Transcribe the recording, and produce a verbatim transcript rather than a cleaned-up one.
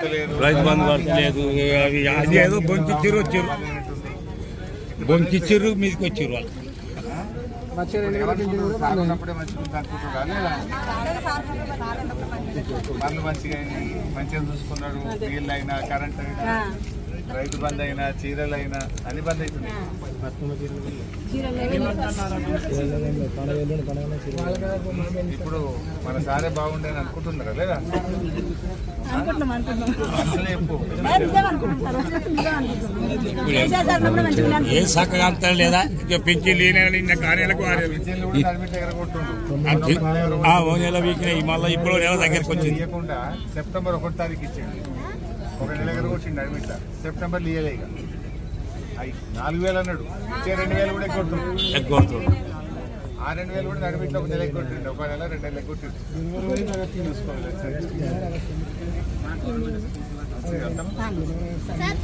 రైతు బంధు వర్తలేదు. అవి అది ఏదో బొంకిచ్చిర్రు వచ్చారు, బొంకిచ్చిర్రు మీదకి వచ్చారు వాళ్ళు. పనులు మంచిగా మంచిగా చూసుకున్నాడు. నీళ్ళు అయినా, కరెంట్ అయినా, రైతు బంద్ అయినా, చీరలు అయినా అన్ని బంద్ అవుతున్నాయి. ఇప్పుడు మన సారే బాగుండేది అనుకుంటున్నారా లేదా? ఏ చక్కగా అంటారు లేదా? పెంచిల్లు కార్యాలకు నెల వీకినాయి, మళ్ళీ ఇప్పుడు నెల దగ్గరకు వచ్చింది. ఇవ్వకుండా సెప్టెంబర్ ఒకటి తారీఖు ఇచ్చిండు, ఒక నెల దగ్గర వచ్చిండు అడ్మిట్. సెప్టెంబర్లో ఇవ్వలే. ఇక అవి నాలుగు వేలు అన్నాడు, ఇచ్చే రెండు వేలు కూడా ఎగ్గొట్టుండు ఎగ్గొడుతుండు. ఆ రెండు వేలు కూడా అడ్మిట్లో ఒక నెల ఎగ్గొట్టిండు, ఒక నెల రెండు నెలలు ఎగ్గొట్టిండు. చూసుకోవాలి.